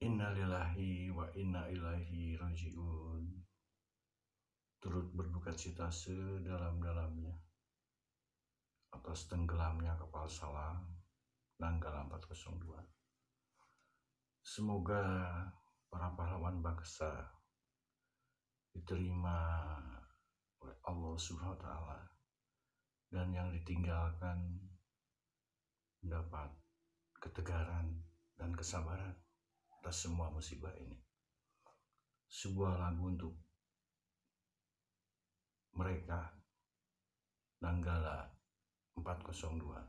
Innalillahi wa inna ilaihi raji'un. Turut berduka cita sedalam-dalamnya atas tenggelamnya kapal Salam Nanggala 402. Semoga para pahlawan bangsa diterima oleh Allah Subhanahu wa Ta'ala, dan yang ditinggalkan mendapat ketegaran dan kesabaran atas semua musibah ini. Sebuah lagu untuk mereka, Nanggala 402.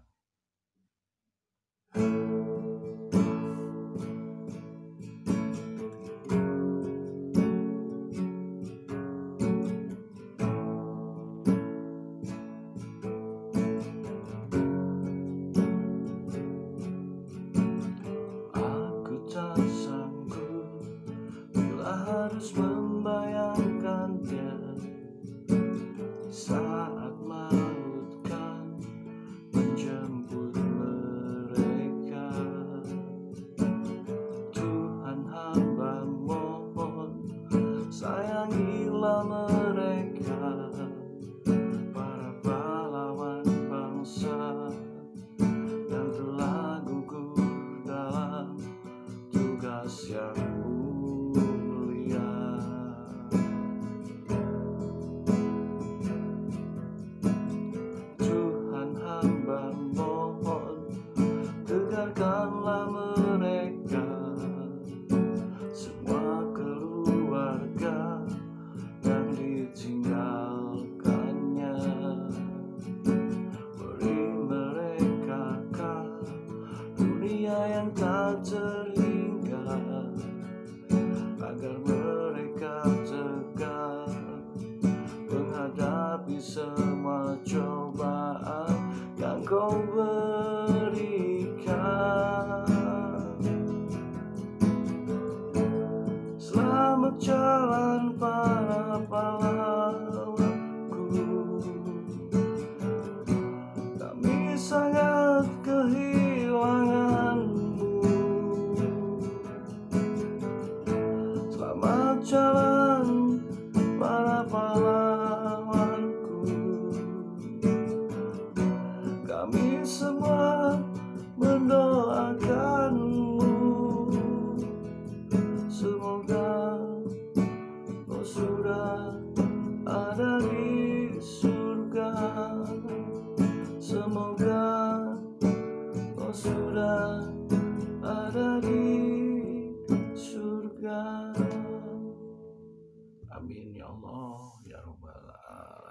Aku tak sanggup bila harus membayangkannya saat maut kan menjemput mereka. Tuhan, hamba mohon sayangilah mereka, para pahlawan bangsa yang telah gugur dalam tugas yang mulia. Tuhan, hamba mohon tegarkanlah mereka, semua keluarga yang ditinggalkannya. Beri mereka dunia yang tak terhingga, agar mereka tegar menghadapi semua cobaan yang Kau berikan. Selamat jalan para pahlawanku, kami sangat kehilanganmu. Selamat jalan para pahlawanku, kami semua mendoakanmu. Semoga Kau sudah ada di surga. Semoga Kau sudah ada di surga. Amin ya Allah ya Rabbal Alamin.